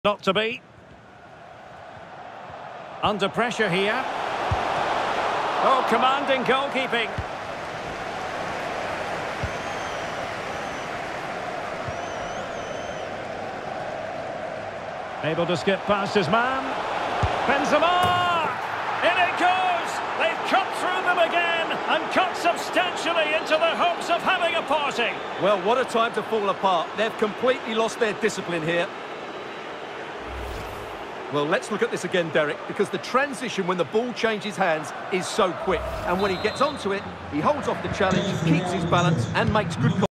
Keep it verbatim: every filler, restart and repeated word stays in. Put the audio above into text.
Not to be. Under pressure here. Oh, commanding goalkeeping. Able to skip past his man. Benzema! In it goes! They've cut through them again and cut substantially into the hopes of having a party. Well, what a time to fall apart. They've completely lost their discipline here. Well, let's look at this again, Derek, because the transition when the ball changes hands is so quick. And when he gets onto it, he holds off the challenge, keeps his balance and makes good